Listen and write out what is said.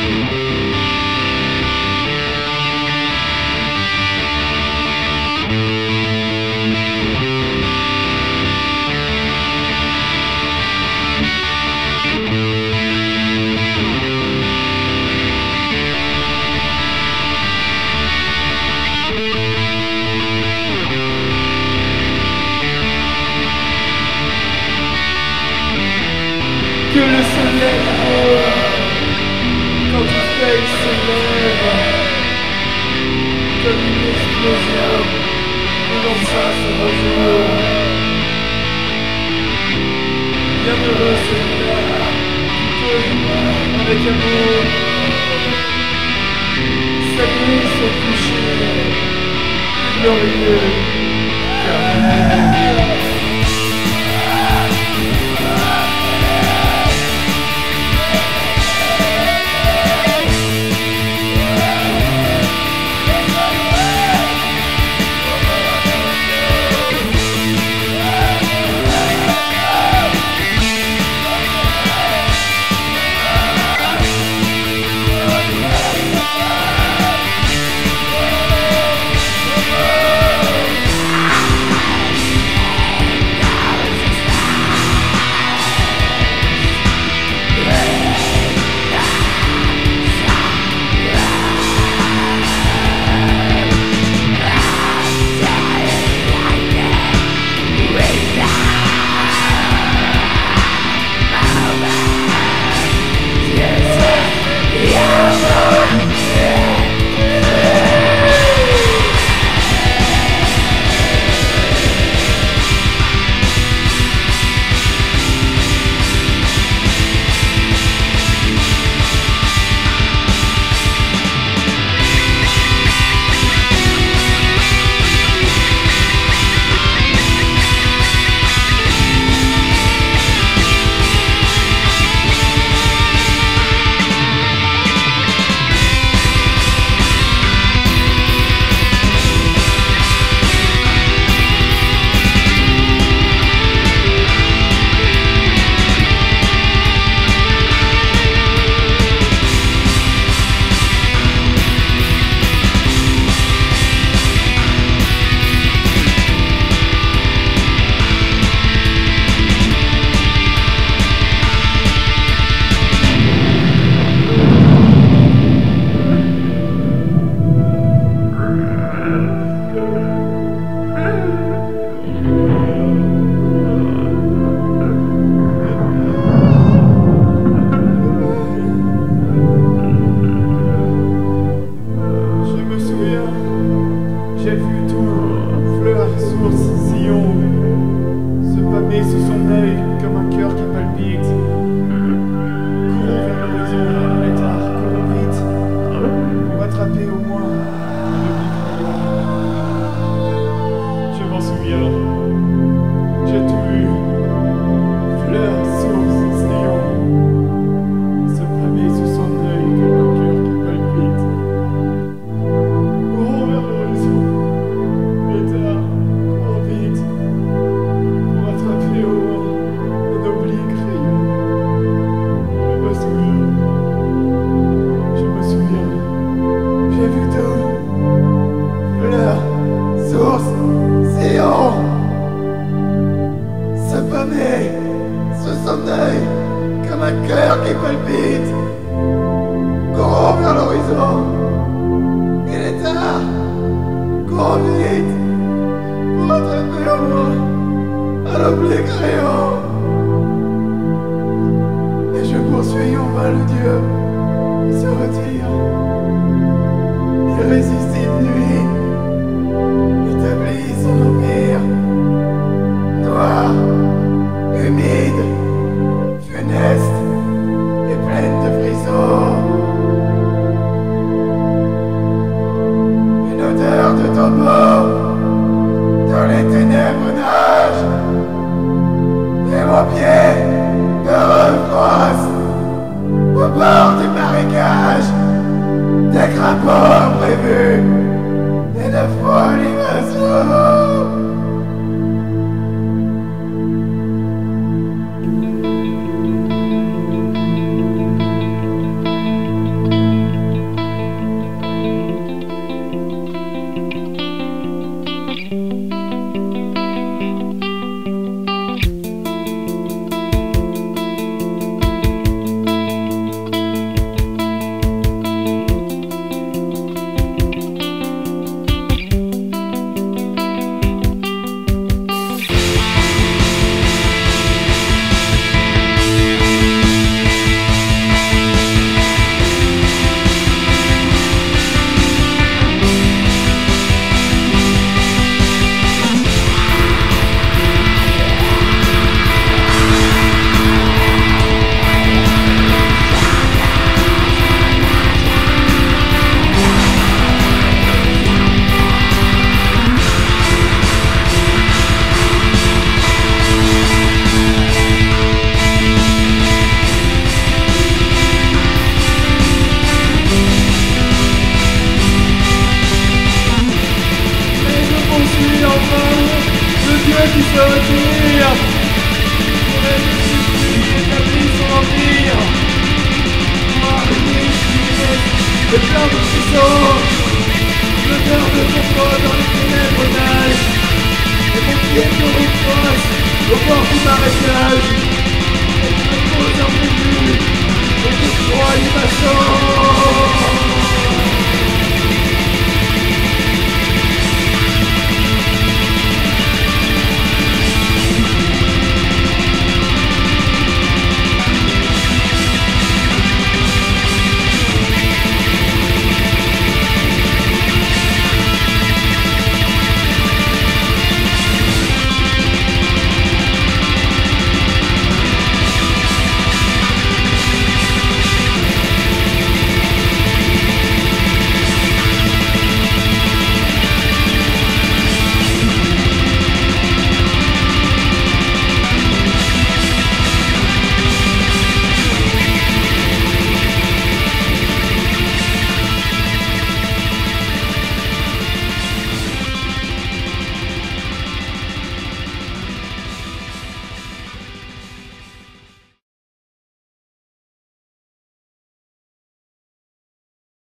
Que le soleil, quand la feuille se lève, comme une explosion, et dans ça se rejoint. Bienheureux celui-là, qui peut, avec amour, saluer son coucher, glorieux, éternel. Comme un cœur qui palpite, courons vers l'horizon. Il est tard, courons vite, pour attraper au moins un oblique rayon. Et je poursuis en vain le Dieu qui se retire. L'irrésistible nuit établit son empire, noir, humide, funeste et pleine de frissons. Une odeur de tombeau dans les ténèbres nage, et mon pied heureux froisse au bord du bientôt proche, au bord du marécage. Elle me pose un